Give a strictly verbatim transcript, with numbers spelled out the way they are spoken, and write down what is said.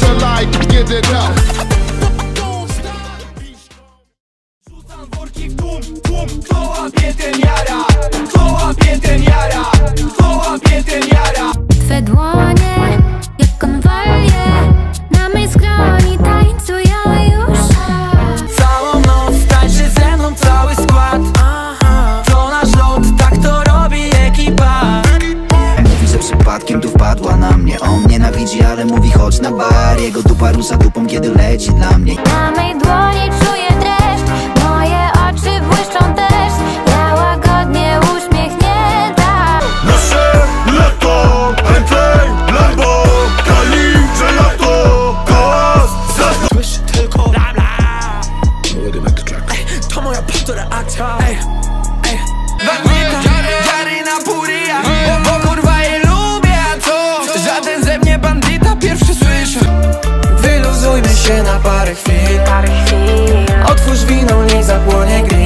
strzelaj, kiedy dał. Rzucam worki w tłum, tłum. Kto łapie ten jara, kto łapie ten jara, kto łapie ten jara. Twe dłonie jak konwalie na mej skroni tańcują już. Całą noc tańczy ze mną cały skład. To nasz lot, tak to robi ekipa. Mówi, że przypadkiem tu wpadła na mnie. On nienawidzi, ale mówi chodź na bar. Jego dupa rusza dupą, kiedy leci dla mnie. Na mej dłoni czuję dreszcz, moje oczy błyszczą też. Ja łagodnie uśmiechnięta. Nasze lato, airplay, Lambo, kalicze lato, gaz, za... Słyszę tylko bla bla. To moja półtora akcja. Ej, ej. Bandita, dziary na puria. Bo, bo kurwa je lubię, a co? Żaden ze mnie bandita pierwszy słyszę. Wyluzujmy się na parę chwil. Otwórz wino, niech zapłonie grill.